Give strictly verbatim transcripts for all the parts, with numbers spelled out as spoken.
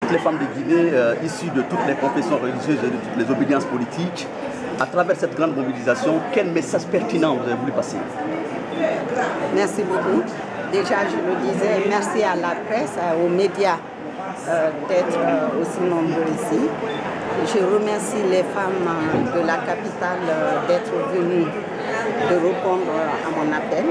toutes les femmes de Guinée, euh, issues de toutes les confessions religieuses et de toutes les obédiences politiques. À travers cette grande mobilisation, quel message pertinent vous avez voulu passer? Merci beaucoup. Déjà, je le disais, merci à la presse, aux médias euh, d'être euh, aussi nombreux ici. Je remercie les femmes de la capitale euh, d'être venues de répondre à mon appel.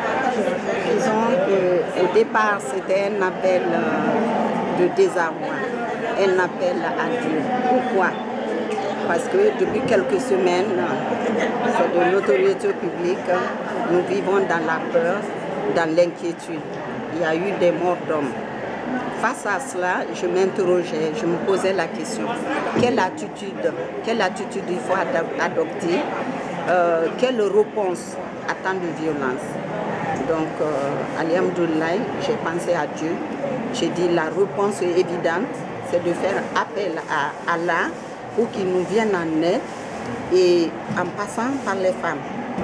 Disons qu'au départ, c'était un appel euh, de désarroi, un appel à Dieu. Pourquoi? Parce que depuis quelques semaines, c'est de notoriété publique, nous vivons dans la peur, dans l'inquiétude. Il y a eu des morts d'hommes. Face à cela, je m'interrogeais, je me posais la question, quelle attitude, quelle attitude il faut adopter, euh, quelle réponse à tant de violence. Donc, euh, alhamdoulilah, j'ai pensé à Dieu, j'ai dit la réponse est évidente, c'est de faire appel à Allah pour qu'il nous vienne en aide et en passant par les femmes.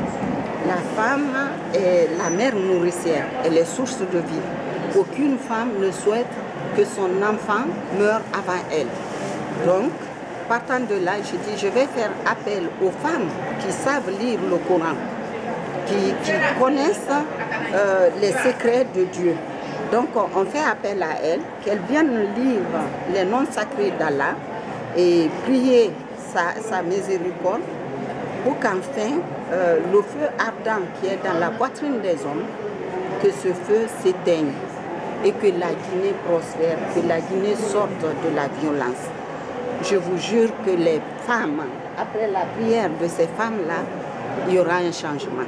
La femme est la mère nourricière, elle est source de vie. Aucune femme ne souhaite que son enfant meure avant elle. Donc, partant de là, je dis, je vais faire appel aux femmes qui savent lire le Coran, qui, qui connaissent euh, les secrets de Dieu. Donc, on fait appel à elles, qu'elles viennent lire les noms sacrés d'Allah et prier sa, sa miséricorde pour qu'enfin, euh, le feu ardent qui est dans la poitrine des hommes, que ce feu s'éteigne et que la Guinée prospère, que la Guinée sorte de la violence. Je vous jure que les femmes, après la prière de ces femmes-là, il y aura un changement.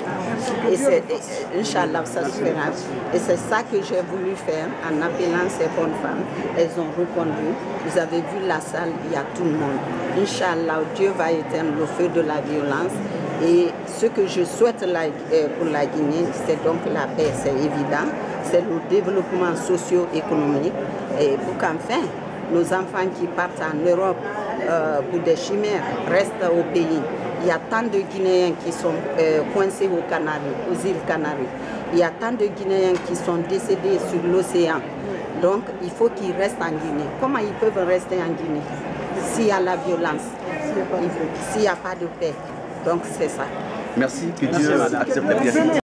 Et c'est, Inch'Allah, ça se fera. Et c'est ça que j'ai voulu faire en appelant ces bonnes femmes. Elles ont répondu. Vous avez vu la salle, il y a tout le monde. Inch'Allah, Dieu va éteindre le feu de la violence. Et ce que je souhaite pour la Guinée, c'est donc la paix, c'est évident. C'est le développement socio-économique. Et pour qu'enfin, nos enfants qui partent en Europe euh, pour des chimères restent au pays. Il y a tant de Guinéens qui sont euh, coincés aux Canaries, aux îles Canaries. Il y a tant de Guinéens qui sont décédés sur l'océan. Donc, il faut qu'ils restent en Guinée. Comment ils peuvent rester en Guinée s'il y a la violence, s'il n'y a pas de paix? Donc, c'est ça. Merci, que Dieu accepte la prière.